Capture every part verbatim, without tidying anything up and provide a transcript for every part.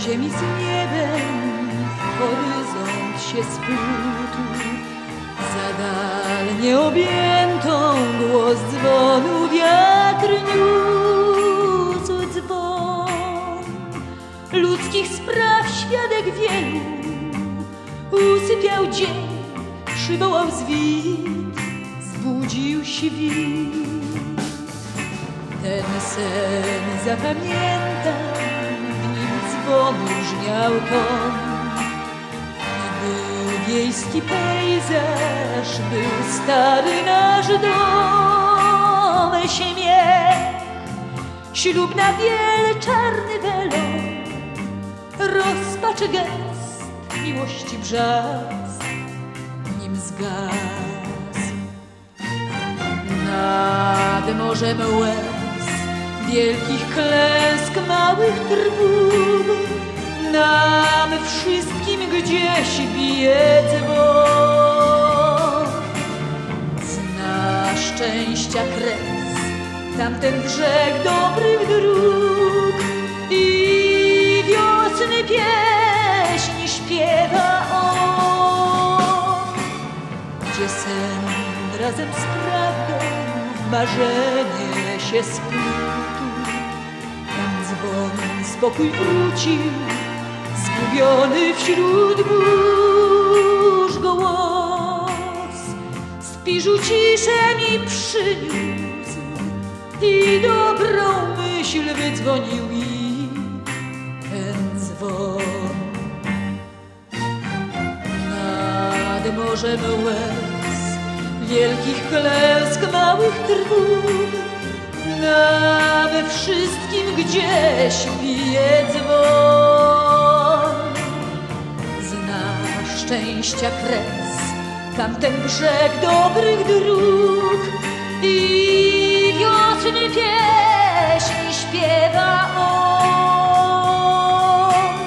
ziemi z niebem horyzont się spłutu. Zadalnie objętą głos dzwonu wiatr niósł dzwon. Ludzkich spraw świadek wielu usypiał dzień, przywołał zwit, zbudził świt. Ten sen zapamiętam, w nim dzwon brzmiał ton. I był wiejski pejzaż, był stary nasz dom. Śmiech, ślubna biel, czarny welon, rozpacz gest, miłości brzask, nim zgasł. Nad morzem łez, wielkich klęsk, małych trwóg, nam wszystkim gdzieś bije dzwon. Zna szczęścia kres, tamten brzeg dobrych dróg i wiosny pieśni śpiewa on. Gdzie sen razem z prawdą w marzenie się splótł, tam dzwon spokój wrócił, zgubiony wśród burz głos. Z piżu ciszę mi przyniósł i dobrą myśl wydzwonił mi ten dzwon. Nad morzem łez, wielkich klęsk, małych trwóg, nam wszystkim gdzieś bije dzwon. Zna szczęścia kres, tamten brzeg dobrych dróg i wiosny pieśni śpiewa on.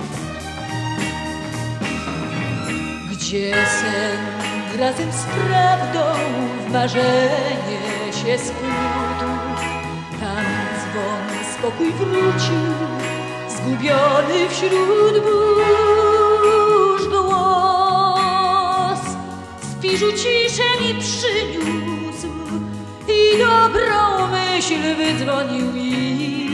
Gdzie sen razem z prawdą w marzenie się splótł, tam dzwon spokój wrócił, zgubiony wśród burz głos. Z piżu ciszę mi przyniósł i dobrą myśl wydzwonił mi